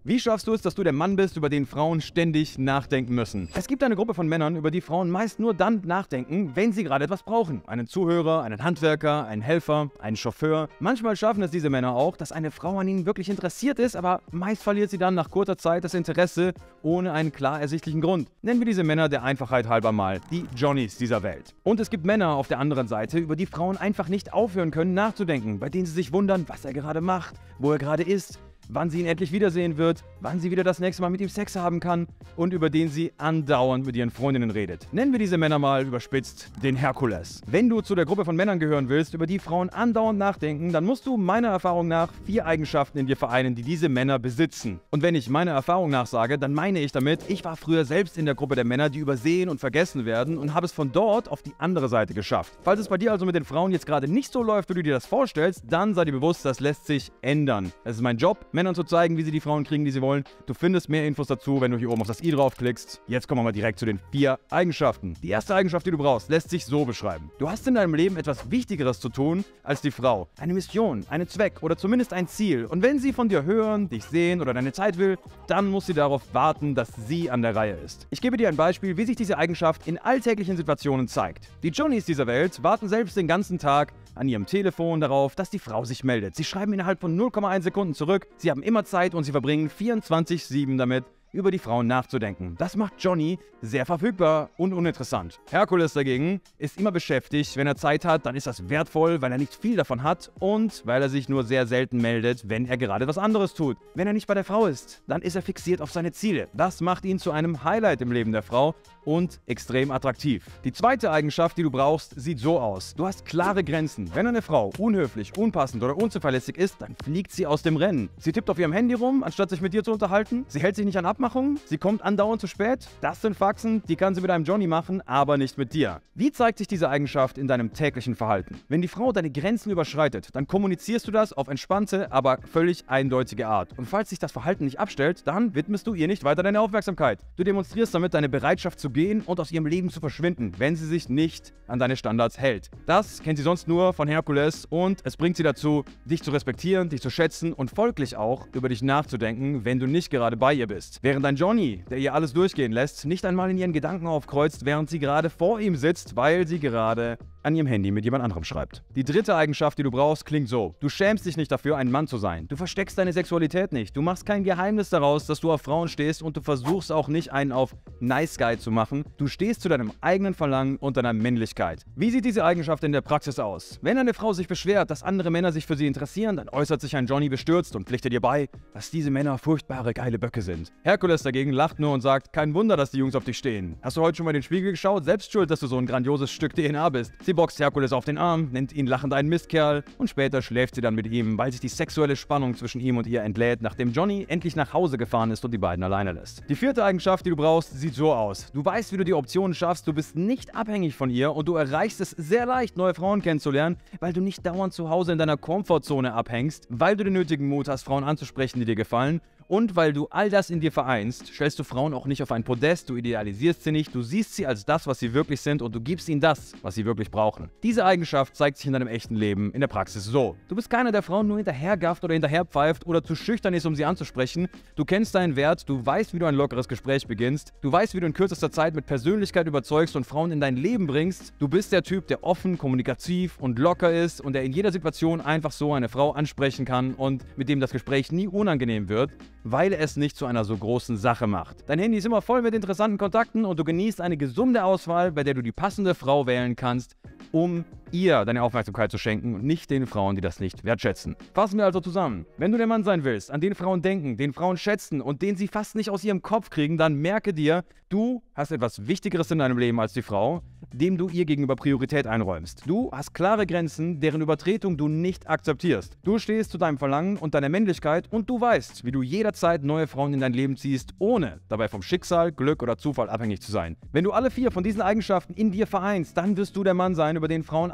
Wie schaffst du es, dass du der Mann bist, über den Frauen ständig nachdenken müssen? Es gibt eine Gruppe von Männern, über die Frauen meist nur dann nachdenken, wenn sie gerade etwas brauchen. Einen Zuhörer, einen Handwerker, einen Helfer, einen Chauffeur. Manchmal schaffen es diese Männer auch, dass eine Frau an ihnen wirklich interessiert ist, aber meist verliert sie dann nach kurzer Zeit das Interesse ohne einen klar ersichtlichen Grund. Nennen wir diese Männer der Einfachheit halber mal die Johnnies dieser Welt. Und es gibt Männer auf der anderen Seite, über die Frauen einfach nicht aufhören können nachzudenken, bei denen sie sich wundern, was er gerade macht, wo er gerade ist, wann sie ihn endlich wiedersehen wird, wann sie wieder das nächste Mal mit ihm Sex haben kann und über den sie andauernd mit ihren Freundinnen redet. Nennen wir diese Männer mal überspitzt den Herkules. Wenn du zu der Gruppe von Männern gehören willst, über die Frauen andauernd nachdenken, dann musst du meiner Erfahrung nach 4 Eigenschaften in dir vereinen, die diese Männer besitzen. Und wenn ich meiner Erfahrung nach sage, dann meine ich damit, ich war früher selbst in der Gruppe der Männer, die übersehen und vergessen werden und habe es von dort auf die andere Seite geschafft. Falls es bei dir also mit den Frauen jetzt gerade nicht so läuft, wie du dir das vorstellst, dann sei dir bewusst, das lässt sich ändern. Es ist mein Job, Männern zu zeigen, wie sie die Frauen kriegen, die sie wollen. Du findest mehr Infos dazu, wenn du hier oben auf das i draufklickst. Jetzt kommen wir mal direkt zu den 4 Eigenschaften. Die erste Eigenschaft, die du brauchst, lässt sich so beschreiben. Du hast in deinem Leben etwas Wichtigeres zu tun als die Frau. Eine Mission, einen Zweck oder zumindest ein Ziel. Und wenn sie von dir hören, dich sehen oder deine Zeit will, dann muss sie darauf warten, dass sie an der Reihe ist. Ich gebe dir ein Beispiel, wie sich diese Eigenschaft in alltäglichen Situationen zeigt. Die Johnnies dieser Welt warten selbst den ganzen Tag an ihrem Telefon darauf, dass die Frau sich meldet. Sie schreiben innerhalb von 0,1 Sekunden zurück. Sie haben immer Zeit und sie verbringen 24/7 damit, über die Frauen nachzudenken. Das macht Johnny sehr verfügbar und uninteressant. Herkules dagegen ist immer beschäftigt. Wenn er Zeit hat, dann ist das wertvoll, weil er nicht viel davon hat und weil er sich nur sehr selten meldet, wenn er gerade was anderes tut. Wenn er nicht bei der Frau ist, dann ist er fixiert auf seine Ziele. Das macht ihn zu einem Highlight im Leben der Frau und extrem attraktiv. Die zweite Eigenschaft, die du brauchst, sieht so aus. Du hast klare Grenzen. Wenn eine Frau unhöflich, unpassend oder unzuverlässig ist, dann fliegt sie aus dem Rennen. Sie tippt auf ihrem Handy rum, anstatt sich mit dir zu unterhalten. Sie hält sich nicht an Abmachungen. Sie kommt andauernd zu spät. Das sind Faxen, die kann sie mit einem Johnny machen, aber nicht mit dir. Wie zeigt sich diese Eigenschaft in deinem täglichen Verhalten? Wenn die Frau deine Grenzen überschreitet, dann kommunizierst du das auf entspannte, aber völlig eindeutige Art. Und falls sich das Verhalten nicht abstellt, dann widmest du ihr nicht weiter deine Aufmerksamkeit. Du demonstrierst damit deine Bereitschaft zu gehen und aus ihrem Leben zu verschwinden, wenn sie sich nicht an deine Standards hält. Das kennt sie sonst nur von Herkules und es bringt sie dazu, dich zu respektieren, dich zu schätzen und folglich auch über dich nachzudenken, wenn du nicht gerade bei ihr bist. Während dein Johnny, der ihr alles durchgehen lässt, nicht einmal in ihren Gedanken aufkreuzt, während sie gerade vor ihm sitzt, weil sie gerade an ihrem Handy mit jemand anderem schreibt. Die dritte Eigenschaft, die du brauchst, klingt so. Du schämst dich nicht dafür, ein Mann zu sein. Du versteckst deine Sexualität nicht. Du machst kein Geheimnis daraus, dass du auf Frauen stehst und du versuchst auch nicht einen auf Nice Guy zu machen. Du stehst zu deinem eigenen Verlangen und deiner Männlichkeit. Wie sieht diese Eigenschaft in der Praxis aus? Wenn eine Frau sich beschwert, dass andere Männer sich für sie interessieren, dann äußert sich ein Johnny bestürzt und pflichtet ihr bei, dass diese Männer furchtbare, geile Böcke sind. Herkules dagegen lacht nur und sagt, kein Wunder, dass die Jungs auf dich stehen. Hast du heute schon mal in den Spiegel geschaut? Selbst schuld, dass du so ein grandioses Stück DNA bist. Sie boxt Herkules auf den Arm, nennt ihn lachend einen Mistkerl und später schläft sie dann mit ihm, weil sich die sexuelle Spannung zwischen ihm und ihr entlädt, nachdem Johnny endlich nach Hause gefahren ist und die beiden alleine lässt. Die vierte Eigenschaft, die du brauchst, sieht so aus. Du weißt, wie du die Optionen schaffst, du bist nicht abhängig von ihr und du erreichst es sehr leicht, neue Frauen kennenzulernen, weil du nicht dauernd zu Hause in deiner Komfortzone abhängst, weil du den nötigen Mut hast, Frauen anzusprechen, die dir gefallen. Und weil du all das in dir vereinst, stellst du Frauen auch nicht auf ein Podest, du idealisierst sie nicht, du siehst sie als das, was sie wirklich sind und du gibst ihnen das, was sie wirklich brauchen. Diese Eigenschaft zeigt sich in deinem echten Leben in der Praxis so. Du bist keiner, der Frauen nur hinterhergafft oder hinterherpfeift oder zu schüchtern ist, um sie anzusprechen. Du kennst deinen Wert, du weißt, wie du ein lockeres Gespräch beginnst, du weißt, wie du in kürzester Zeit mit Persönlichkeit überzeugst und Frauen in dein Leben bringst. Du bist der Typ, der offen, kommunikativ und locker ist und der in jeder Situation einfach so eine Frau ansprechen kann und mit dem das Gespräch nie unangenehm wird, weil er es nicht zu einer so großen Sache macht. Dein Handy ist immer voll mit interessanten Kontakten und du genießt eine gesunde Auswahl, bei der du die passende Frau wählen kannst, um ihr deine Aufmerksamkeit zu schenken und nicht den Frauen, die das nicht wertschätzen. Fassen wir also zusammen. Wenn du der Mann sein willst, an den Frauen denken, den Frauen schätzen und den sie fast nicht aus ihrem Kopf kriegen, dann merke dir, du hast etwas Wichtigeres in deinem Leben als die Frau, dem du ihr gegenüber Priorität einräumst. Du hast klare Grenzen, deren Übertretung du nicht akzeptierst. Du stehst zu deinem Verlangen und deiner Männlichkeit und du weißt, wie du jederzeit neue Frauen in dein Leben ziehst, ohne dabei vom Schicksal, Glück oder Zufall abhängig zu sein. Wenn du alle 4 von diesen Eigenschaften in dir vereinst, dann wirst du der Mann sein, über den Frauen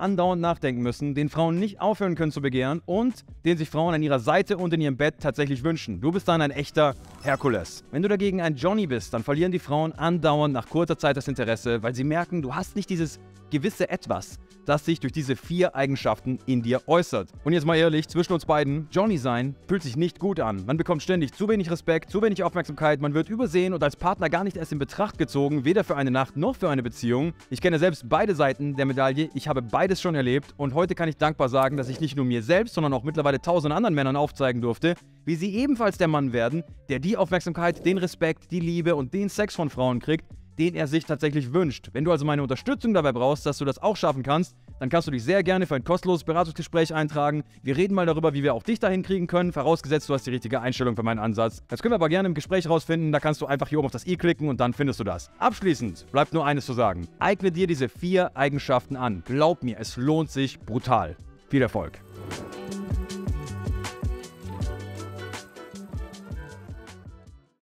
andauernd nachdenken müssen, den Frauen nicht aufhören können zu begehren und den sich Frauen an ihrer Seite und in ihrem Bett tatsächlich wünschen. Du bist dann ein echter Herkules. Wenn du dagegen ein Johnny bist, dann verlieren die Frauen andauernd nach kurzer Zeit das Interesse, weil sie merken, du hast nicht dieses gewisse Etwas, das sich durch diese 4 Eigenschaften in dir äußert. Und jetzt mal ehrlich, zwischen uns beiden, Johnny sein fühlt sich nicht gut an. Man bekommt ständig zu wenig Respekt, zu wenig Aufmerksamkeit, man wird übersehen und als Partner gar nicht erst in Betracht gezogen, weder für eine Nacht noch für eine Beziehung. Ich kenne selbst beide Seiten der Medaille, ich habe beides schon erlebt und heute kann ich dankbar sagen, dass ich nicht nur mir selbst, sondern auch mittlerweile 1000 anderen Männern aufzeigen durfte, wie sie ebenfalls der Mann werden, der die Aufmerksamkeit, den Respekt, die Liebe und den Sex von Frauen kriegt, den er sich tatsächlich wünscht. Wenn du also meine Unterstützung dabei brauchst, dass du das auch schaffen kannst, dann kannst du dich sehr gerne für ein kostenloses Beratungsgespräch eintragen. Wir reden mal darüber, wie wir auch dich dahin kriegen können, vorausgesetzt du hast die richtige Einstellung für meinen Ansatz. Das können wir aber gerne im Gespräch rausfinden, da kannst du einfach hier oben auf das i klicken und dann findest du das. Abschließend bleibt nur eines zu sagen. Eigne dir diese 4 Eigenschaften an. Glaub mir, es lohnt sich brutal. Viel Erfolg!